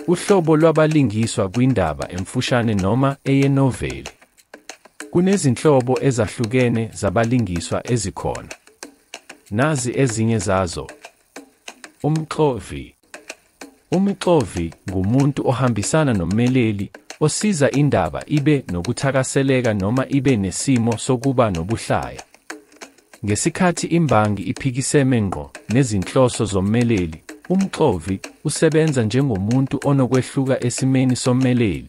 Uhlobo lwabalingiswa kwindaba emfushane noma eyenoveli. Kunezinhlobo ezahlukene zabalingiswa ezikhona. Nazi ezinye zazo. Umxovi. Umxovi ngumuntu ohambisana nommeleli, osiza indaba ibe nokuthakaseleka noma ibe nesimo sokuba nobuhlaya. Ngesikhathi imbangi iphikiseme ngqo nezinhloso zommeleli, umxovi usebenza njengomuntu onokwehluka esimeni sommeleli.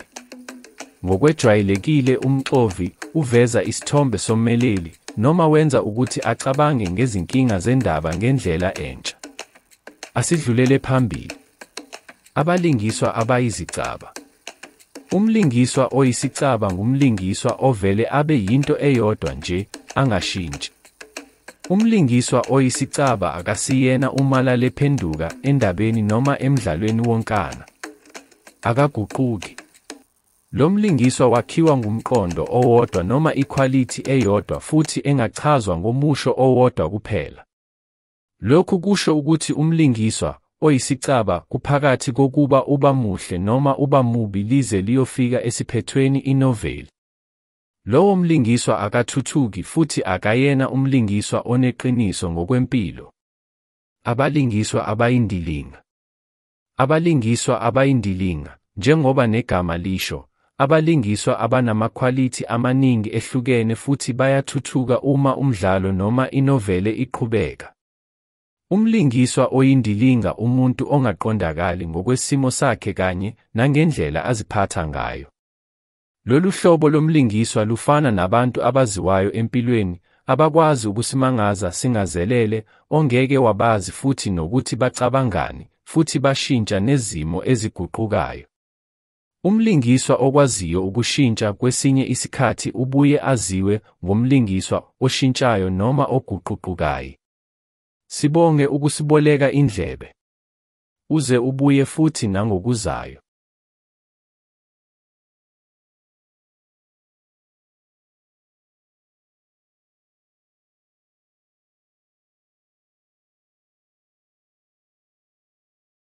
Ngokwejwayelekile umxovi uveza isithombe sommeleli noma wenza ukuthi acabange ngezinkinga zendaba ngendlela entsha. Asidlulele phambili. Abalingiswa abayizicaba. Umlingiswa oyisicaba ngumlingiswa ovele abe yinto eyodwa nje, angashintshi. Umlingiswa oyisicaba akasiyena umalalephenduka endabeni noma emdlalweni wonkana. Akaguquki. Lo mlingiswa wakhiwa ngumqondo owodwa noma ikhwalithi eyodwa futhi engachazwa ngomusho owodwa kuphela. Lokhu kusho ukuthi umlingiswa oyisicaba kuphakathi kokuba uba muhle noma uba mubi lize liyofika esiphethweni inoveli. Lowo mlingiswa akathuthuki futhi akayena umlingiswa oneqiniso ngokwempilo. Abalingiswa abayindilinga. Abalingiswa abayindilinga, njengoba negama lisho, abalingiswa abanamakhwalithi amaningi ehlukene futhi bayathuthuka uma umdlalo noma inovele iqhubeka. Umlingiswa oyindilinga umuntu ongaqondakali ngokwesimo sakhe kanye nangendlela aziphatha ngayo. Lolu hlobo lomlingiswa lufana nabantu abaziwayo empilweni, abakwazi ukusimangaza singazelele, ongeke wabazi futhi nokuthi bacabangani, futhi bashintsha nezimo eziguqukayo. Umlingiswa okwaziyo ukushintsha kwesinye isikhathi ubuye aziwe ngomlingiswa oshintshayo noma oguquguqukayo. Sibonge ukusiboleka indlebe. Uze ubuye futhi nangokuzayo.